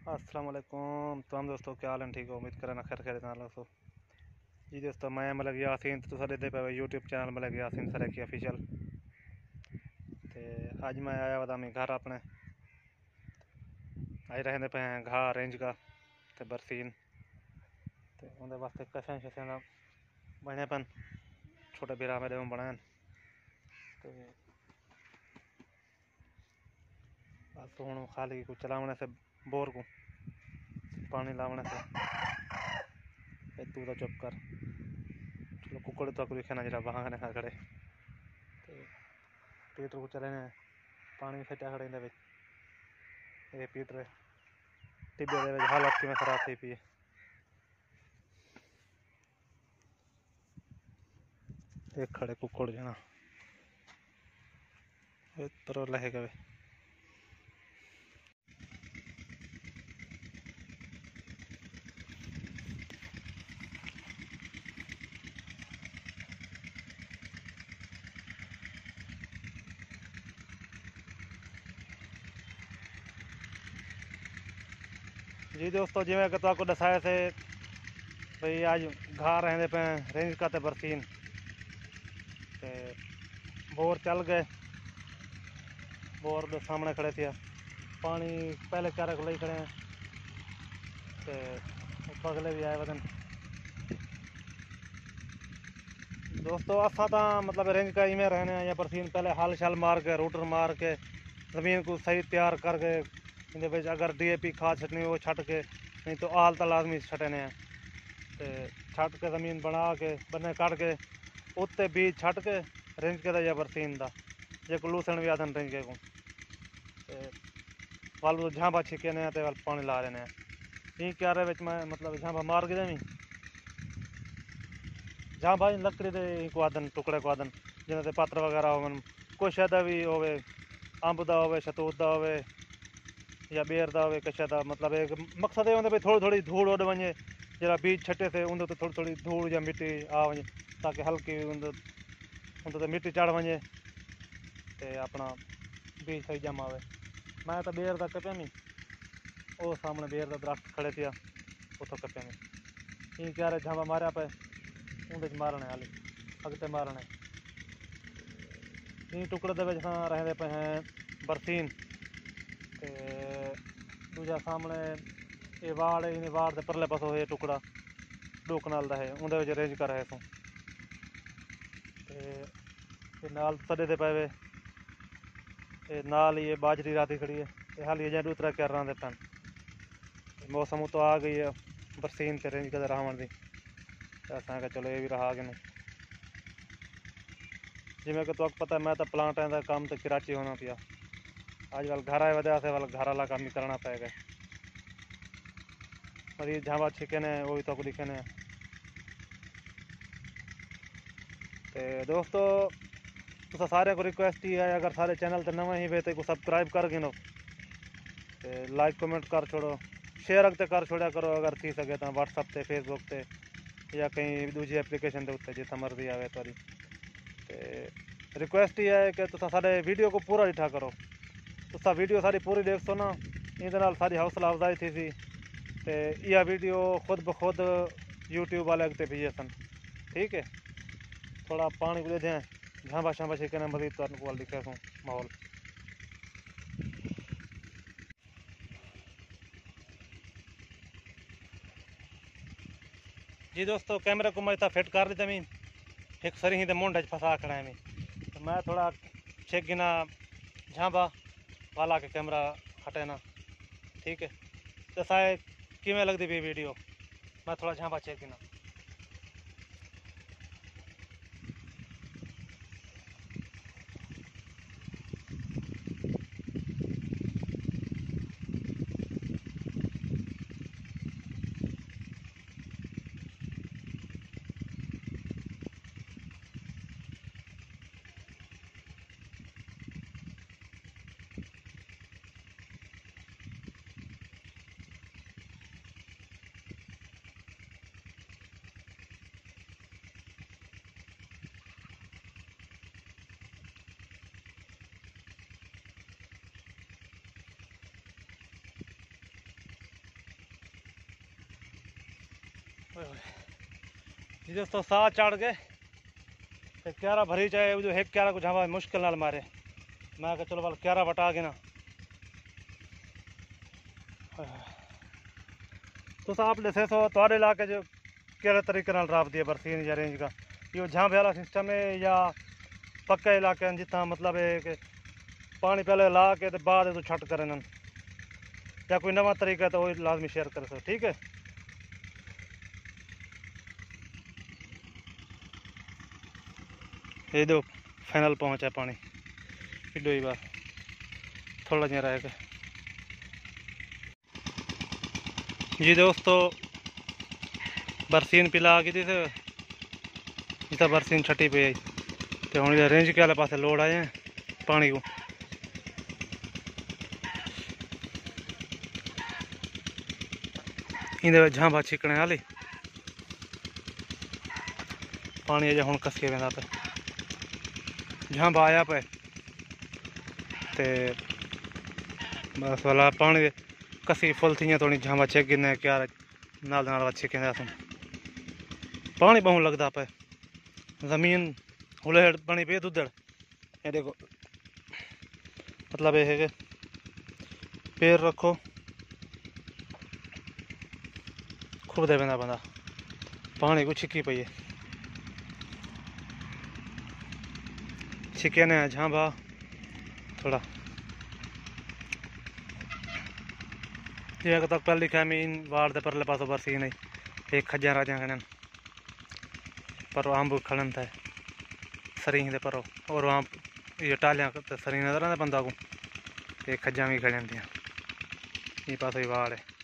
अस्सलाम वालेकुम तमाम दोस्तों, क्या हाल है? ठीक हो? उम्मीद करना खैर खैर दोस्तों। जी दोस्तों, मैं मतलब यासीन तो सारे दे पे यूट्यूब चैनल मतलब यासीन सर की ऑफिशियल। ते अज मैं आया हुआ मैं घर अपने आई रहने पे हैं घा रेंज का ते बरसीन ते उनके वास्ते कशा शशा बने पन छोटे बिरा मेरे में बनाए तो बस हूँ खाली कुछ चलावने से बोर को पानी लावने से तू तो चुप कर। चलो कुकड़ तो लिखे ना जरा वहाँ खा खड़े पीटर को चले पानी फेटा खड़े ये पीटर टिब्बे हालत की खराब थी पी एक खड़े कुकड़ जना तो लहे गए। जी दोस्तों, जिमें कि आपको दसाया से भाई आज घा रहने पे रेंज का ते बरसीन ते बोर चल गए। बोर के सामने खड़े थे पानी पहले चारे को ले खड़े हैं ते अगले भी आए वदन। दोस्तों असा तो मतलब रेंज का इवें रहने या बरसीन पहले हल शल मार के रूटर मार के ज़मीन को सही तैयार करके इन अगर DAP खाद छटनी वो छट के नहीं तो आल तो लाजमी छटने हैं ते छट के ज़मीन बना के बन्ने कट के उत्ते बीज छट के रेंज के या बरसीन का जो लूसन भी आदन रेंज के को वाल झांबा छिके ने ते वाल पानी ला रहे हैं क्यारे विच मैं मतलब झांबा मार के देवी झांबा लकड़ी दे को आदन टुकड़े को आदन जिन्हें पत्र वगैरह हो कुछ ऐसा भी होवे अंब का होवे शतूत का होवे या बेर का होवे कशा का मतलब एक मकसद ये होंगे भाई थोड़ी थोड़ी धूड़ उड़ वजे जरा बीज छटे से उन थोड़ी थोड़ी धूड़ या मिट्टी आ वजे ताकि हल्की उन मिट्टी चढ़ वजे ते अपना बीज सही जम आवे। मैं तो बेर का कप्या नहीं वो सामने बेर का दरख्त खड़े थे उतो कप्या नहीं क्यारे झांबा मारिया पे उंदे मारने हाली अगते मारने टुकड़े दे रहते पे हैं बरसीन ते दूजा सामने ये वाड़ इन वाड़ के परले पासों ये टुकड़ा दो कनाल का है उन्हें रेंज कर रहे सो ते नाल सड़े दे पे वे नाल ये बाजरी राती खड़ी है हाल ये दूसरा क्या रहा पेन मौसम तो आ गई है बरसीन ते रेंज कदे रहन दी असा चलो ये भी रहा कि नहीं जिमें कि तुक पता मैं तो प्लांट का काम तो कराची होना पिया अजकल घर आए वजह से वाल घर वाला काम ही करना पेगा मरीज झांबा छिके ने वो भी तो लिखे ने ते दोस्तों तुसा सारे को रिक्वेस्ट ही है अगर सारे चैनल तो नवे ही वे तो सब्सक्राइब कर गिनो ते लाइक कमेंट कर छोड़ो शेयर अगते कर छोड़ा करो अगर थी सके तो व्हाट्सअप से फेसबुक से या कहीं दूसरी एप्लीकेशन के उत्ते जितना मर्जी आवे तुरी ते रिक्वेस्ट ही है कि तुसा सारे वीडियो को पूरा डिठा करो तुसा वीडियो सारी पूरी देख सो ना इन सारी हौसला अफजाई थी सी ते यह वीडियो खुद ब खुद यूट्यूब वाले अगते भेजे सन। ठीक है थोड़ा पानी को दे झांबा शांबा छिकने मजीद तो दिखे सो माहौल। जी दोस्तों कैमरा को मैं फिट कर दी मैं एक सरी ही मुंड फंसा खड़ा है तो मैं थोड़ा चेक गिना झांबा वाला के कैमरा हटे ना। ठीक है तो साए किमें लगती भी वीडियो मैं थोड़ा झांबा चेक गिना। जी दोस्तों साथ चढ़ गए तो क्यारा भरी चाहे जो एक क्यारा को झावा मुश्किल नाल मारे। मैं कहा चलो वाल क्यारा बटा के ना तो आप ले सो थोड़े इलाके जो केड़े तरीके नाल राब दिए बरसीन या रेंज का यो झांभ वाला सिस्टम है या पक्का इलाके जितना मतलब है कि पानी पहले ला के तो बाद तो छट करें या कोई नवा तरीका है तो वो लाजमी शेयर कर सो ठीक है। ये दो फाइनल पहुंचा पानी इडो ही बार थोड़ा जहाँ रहेगा। जी दोस्तों बरसीन पिला गई थी जितना बरसीन छटी पे आई तो हम रेंज के वाले पास लोड आए हैं पानी को। इंदे झांभा छिकने वाली पानी अजे हुण कस के वेंदा पे झांभा आया पे ते बस वाला पानी कसी फुल थी थोड़ी झांभा छिक गिने क्या नाल छिकेंदा पानी बहुत लगता पे जमीन हुलेड़ बनी पे दुधड़ ये देखो मतलब ये है कि पैर रखो खूब दे बंदा बंदा पानी को छिकी पई है छिके ने झांभा थोड़ा तक पहले लिखा मीन वार दे परले पासों बरसी नहीं एक खजा राजा खड़न पर आंब खड़न था सरी दे पर और वहाँ ये टालियाँ सरी नजर आते बंदा को एक खजा भी खड़न थी ये पास ही वार है।